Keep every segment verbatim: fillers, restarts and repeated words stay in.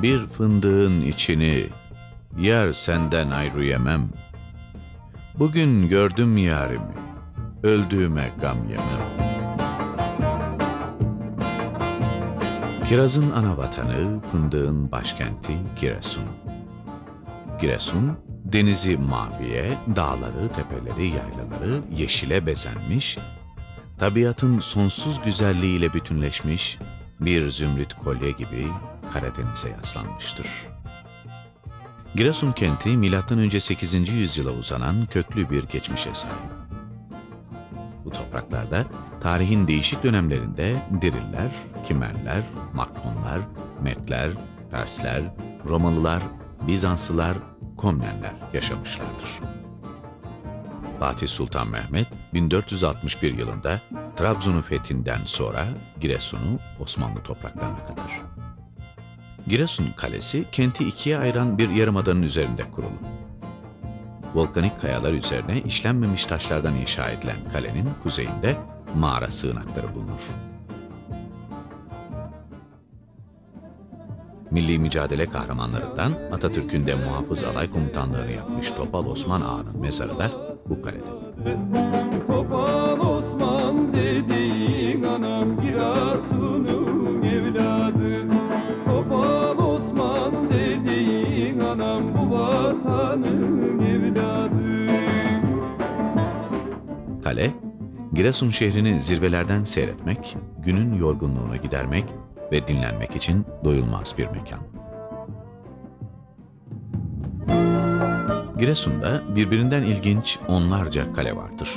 Bir fındığın içini yer senden ayrı yemem. Bugün gördüm yarimi, öldüğüme gam yemem. Kirazın ana vatanı, fındığın başkenti Giresun. Giresun, denizi maviye, dağları, tepeleri, yaylaları yeşile bezenmiş, tabiatın sonsuz güzelliğiyle bütünleşmiş bir zümrüt kolye gibi Karadeniz'e yaslanmıştır. Giresun kenti milattan önce sekizinci yüzyıla uzanan köklü bir geçmişe sahip. Bu topraklarda tarihin değişik dönemlerinde Diriller, Kimerler, Makronlar, Metler, Persler, Romalılar, Bizanslılar, Komnenler yaşamışlardır. Fatih Sultan Mehmet bin dört yüz altmış bir yılında Trabzon'u fethinden sonra Giresun'u Osmanlı topraklarına kadar. Giresun Kalesi kenti ikiye ayıran bir yarımadanın üzerinde kurulu. Volkanik kayalar üzerine işlenmemiş taşlardan inşa edilen kalenin kuzeyinde mağara sığınakları bulunur. Milli mücadele kahramanlarından Atatürk'ün de muhafız alay komutanlığını yapmış Topal Osman Ağa'nın mezarı da bu kalede. Topal Osman dediğin anam Giresun'un evladı. Topal Osman dediğin anam bu vatanın evladı. Kale, Giresun şehrini zirvelerden seyretmek, günün yorgunluğunu gidermek ve dinlenmek için doyulmaz bir mekan. Giresun'da birbirinden ilginç onlarca kale vardır.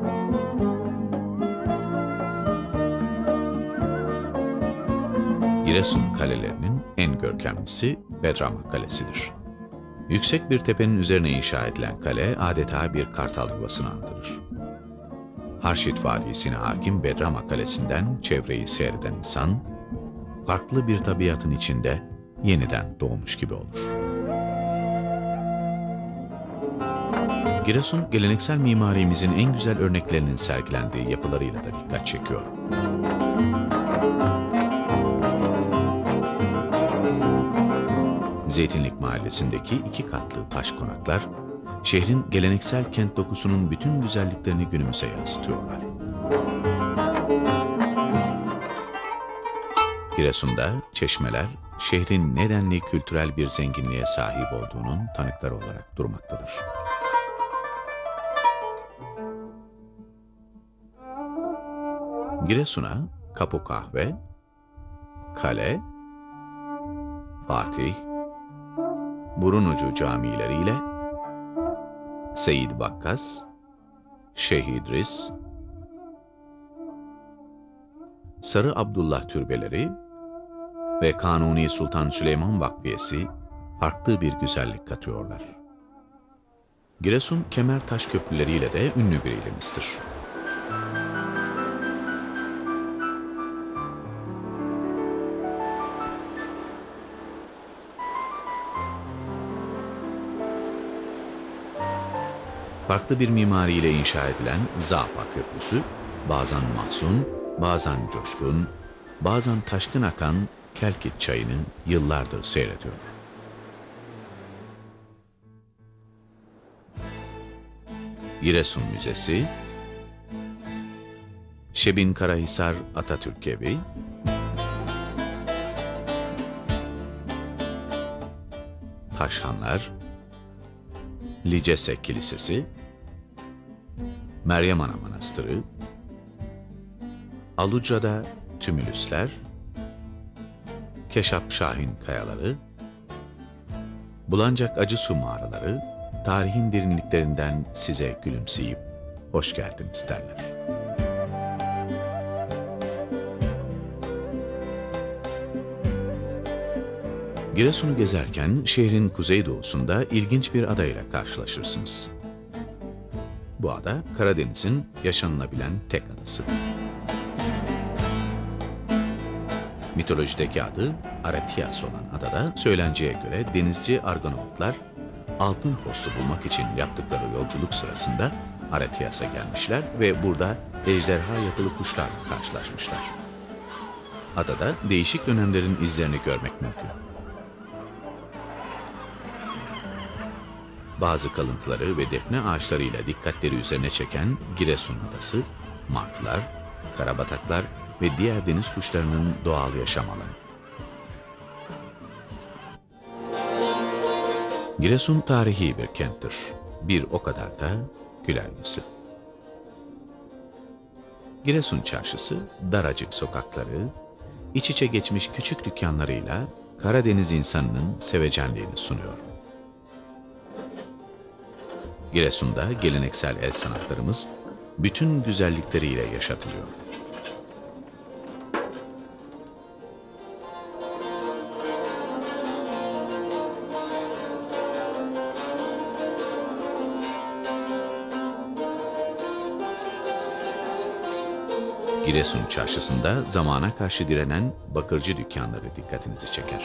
Giresun kalelerinin en görkemlisi Bedrama Kalesi'dir. Yüksek bir tepenin üzerine inşa edilen kale adeta bir kartal yuvasını andırır. Harşit Vadisi'ne hakim Bedrama Kalesi'nden çevreyi seyreden insan, farklı bir tabiatın içinde yeniden doğmuş gibi olur. Giresun, geleneksel mimarimizin en güzel örneklerinin sergilendiği yapılarıyla da dikkat çekiyor. Zeytinlik Mahallesi'ndeki iki katlı taş konaklar, şehrin geleneksel kent dokusunun bütün güzelliklerini günümüze yansıtıyorlar. Giresun'da çeşmeler, şehrin nedenli kültürel bir zenginliğe sahip olduğunun tanıkları olarak durmaktadır. Giresun'a Kapı Kahve, Kale, Fatih, Burunucu camileriyle Seyyid Vakkas, Şeyh İdris, Sarı Abdullah türbeleri ve Kanuni Sultan Süleyman Vakfiyesi farklı bir güzellik katıyorlar. Giresun, kemer taş köprüleriyle de ünlü bir ilimizdir. Farklı bir mimariyle inşa edilen Zapa Köprüsü, bazen mahzun, bazen coşkun, bazen taşkın akan Kelkit çayını yıllardır seyrediyor. Giresun Müzesi, Şebin Karahisar Atatürk Evi, Taşhanlar, Licese Kilisesi, Meryem Ana Manastırı, Alucra'da Tümülüsler, Keşap Şahin Kayaları, Bulancak Acısu Mağaraları, tarihin derinliklerinden size gülümseyip hoş geldiniz derler. Giresun'u gezerken şehrin kuzeydoğusunda ilginç bir adayla karşılaşırsınız. Bu ada Karadeniz'in yaşanılabilen tek adasıdır. Mitolojideki adı Aretias olan adada söylenceye göre denizci Argonavutlar altın postu bulmak için yaptıkları yolculuk sırasında Aretias'a gelmişler ve burada ejderha yapılı kuşlarla karşılaşmışlar. Adada değişik dönemlerin izlerini görmek mümkün. bazı kalıntıları ve defne ağaçlarıyla dikkatleri üzerine çeken Giresun Adası, martılar, karabataklar ve diğer deniz kuşlarının doğal yaşam alanı. Giresun tarihi bir kenttir. Bir o kadar da güler yüzlü. Giresun Çarşısı, daracık sokakları, iç içe geçmiş küçük dükkanlarıyla Karadeniz insanının sevecenliğini sunuyor. Giresun'da geleneksel el sanatlarımız bütün güzellikleriyle yaşatılıyor. Giresun Çarşısı'nda zamana karşı direnen bakırcı dükkanları dikkatinizi çeker.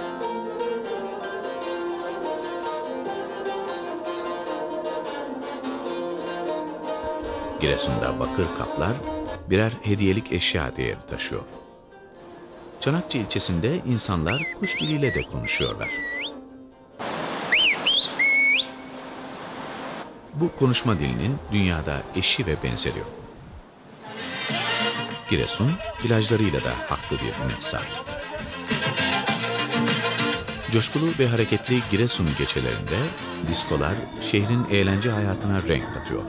Giresun'da bakır kaplar birer hediyelik eşya değeri taşıyor. Çanakçı ilçesinde insanlar kuş diliyle de konuşuyorlar. Bu konuşma dilinin dünyada eşi ve benzeri yok. Giresun, plajlarıyla da haklı bir öne sahip. Coşkulu ve hareketli Giresun gecelerinde diskolar şehrin eğlence hayatına renk katıyor.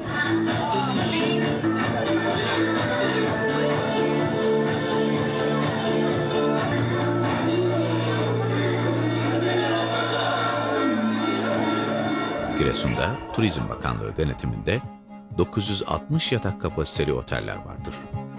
Giresun'da Turizm Bakanlığı denetiminde dokuz yüz altmış yatak kapasiteli oteller vardır.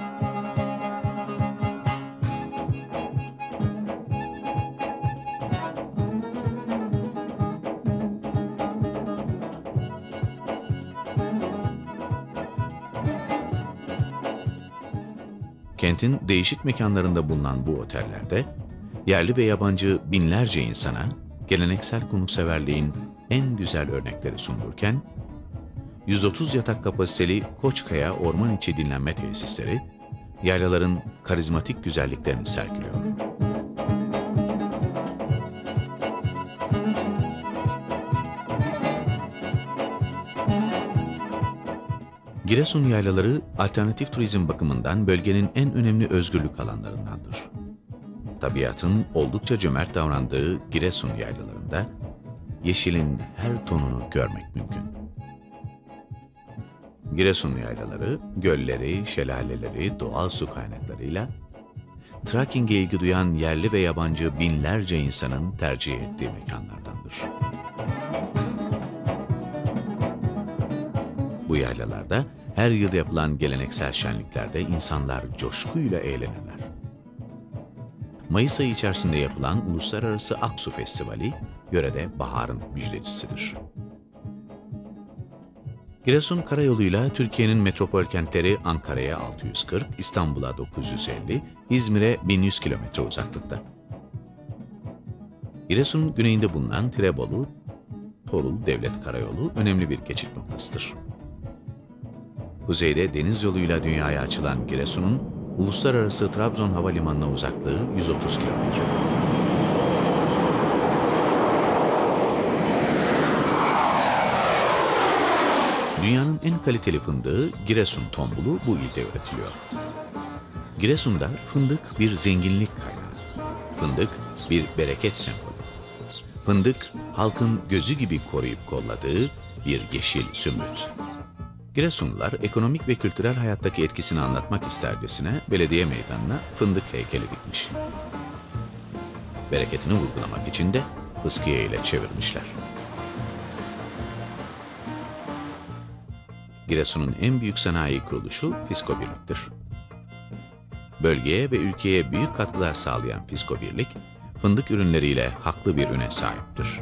Kentin değişik mekanlarında bulunan bu otellerde yerli ve yabancı binlerce insana geleneksel konukseverliğin en güzel örnekleri sunulurken, yüz otuz yatak kapasiteli Koçkaya Orman İçi Dinlenme Tesisleri, yaylaların karizmatik güzelliklerini sergiliyor. Giresun yaylaları, alternatif turizm bakımından bölgenin en önemli özgürlük alanlarındandır. Tabiatın oldukça cömert davrandığı Giresun yaylalarında, yeşilin her tonunu görmek mümkün. Giresun yaylaları, gölleri, şelaleleri, doğal su kaynaklarıyla, trekking'e ilgi duyan yerli ve yabancı binlerce insanın tercih ettiği mekanlardandır. Bu yaylalarda her yıl yapılan geleneksel şenliklerde insanlar coşkuyla eğlenirler. Mayıs ayı içerisinde yapılan Uluslararası Aksu Festivali, yörede baharın müjdecisidir. Giresun karayoluyla Türkiye'nin metropol kentleri Ankara'ya altı yüz kırk, İstanbul'a dokuz yüz elli, İzmir'e bin yüz kilometre uzaklıkta. Giresun'un güneyinde bulunan Tirebolu, Torul Devlet Karayolu önemli bir geçit noktasıdır. Kuzeyde deniz yoluyla dünyaya açılan Giresun'un uluslararası Trabzon Havalimanı'na uzaklığı yüz otuz kilometre. Dünyanın en kaliteli fındığı Giresun tombulu bu ilde üretiliyor. Giresun'da fındık bir zenginlik kaynağı. Fındık bir bereket sembolü. Fındık halkın gözü gibi koruyup kolladığı bir yeşil zümrüt. Giresunlular ekonomik ve kültürel hayattaki etkisini anlatmak istercesine belediye meydanına fındık heykeli dikmiş. Bereketini vurgulamak için de fıskiye ile çevirmişler. Giresun'un en büyük sanayi kuruluşu Fisko Birlik'tir. Bölgeye ve ülkeye büyük katkılar sağlayan Fisko Birlik, fındık ürünleriyle haklı bir üne sahiptir.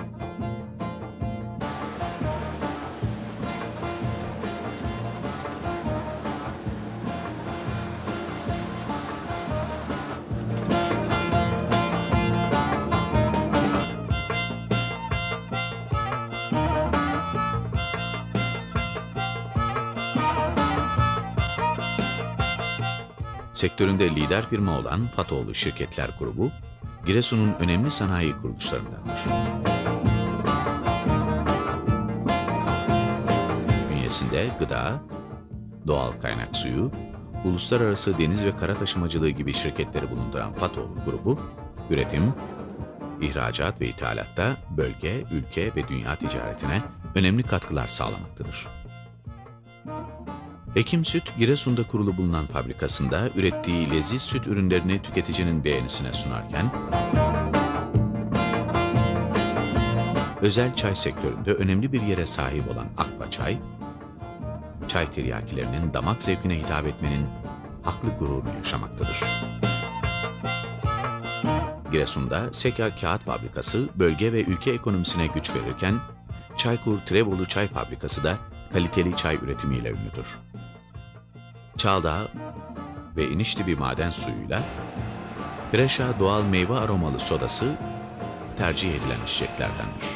Sektöründe lider firma olan Fatoğlu Şirketler Grubu, Giresun'un önemli sanayi kuruluşlarındandır. bünyesinde gıda, doğal kaynak suyu, uluslararası deniz ve kara taşımacılığı gibi şirketleri bulunduran Fatoğlu grubu, üretim, ihracat ve ithalatta bölge, ülke ve dünya ticaretine önemli katkılar sağlamaktadır. Ekim Süt, Giresun'da kurulu bulunan fabrikasında ürettiği leziz süt ürünlerini tüketicinin beğenisine sunarken, özel çay sektöründe önemli bir yere sahip olan Akba Çay, çay tiryakilerinin damak zevkine hitap etmenin haklı gururunu yaşamaktadır. Giresun'da Seka Kağıt Fabrikası bölge ve ülke ekonomisine güç verirken, Çaykur Tirebolu Çay Fabrikası da kaliteli çay üretimiyle ünlüdür. Çağdağ ve İnişdibi maden suyuyla Freşa doğal meyve aromalı sodası tercih edilen içeceklerdendir.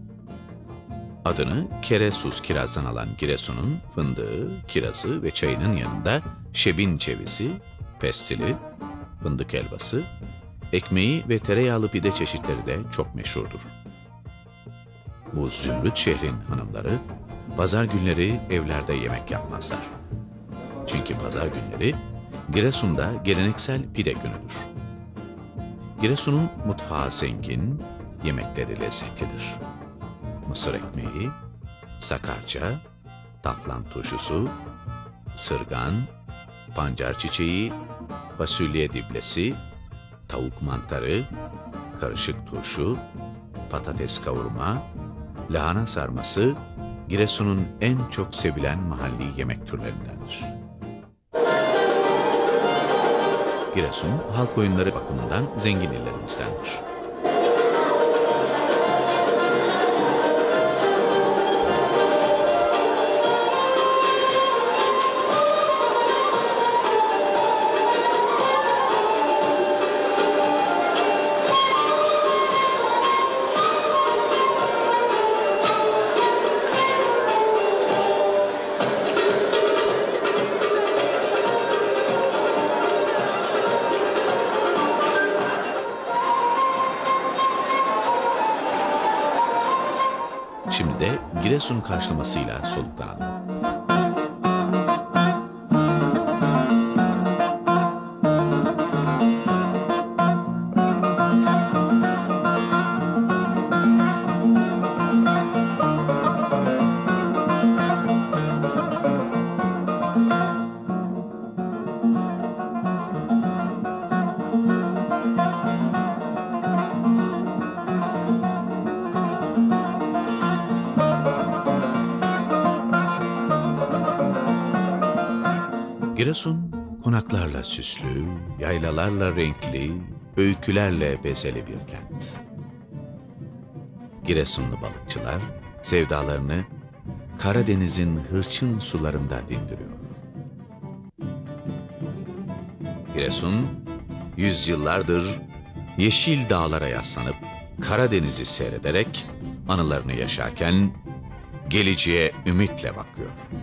Adını Keresus kirazdan alan Giresun'un fındığı, kirazı ve çayının yanında şebin cevizi, pestili, fındık helvası, ekmeği ve tereyağlı pide çeşitleri de çok meşhurdur. Bu zümrüt şehrin hanımları pazar günleri evlerde yemek yapmazlar. Çünkü pazar günleri Giresun'da geleneksel pide günüdür. Giresun'un mutfağı zengin, yemekleri lezzetlidir. Mısır ekmeği, sakarca, taflan turşusu, sırgan, pancar çiçeği, fasulye diblesi, tavuk mantarı, karışık turşu, patates kavurma, lahana sarması, Giresun'un en çok sevilen mahalli yemek türlerindendir. Giresun, halk oyunları bakımından zengin illerimizdendir. Şimdi de Giresun karşılamasıyla soluklanalım. Giresun, konaklarla süslü, yaylalarla renkli, öykülerle bezeli bir kent. Giresunlu balıkçılar sevdalarını Karadeniz'in hırçın sularında dindiriyor. Giresun, yüzyıllardır yeşil dağlara yaslanıp Karadeniz'i seyrederek anılarını yaşarken geleceğe ümitle bakıyor.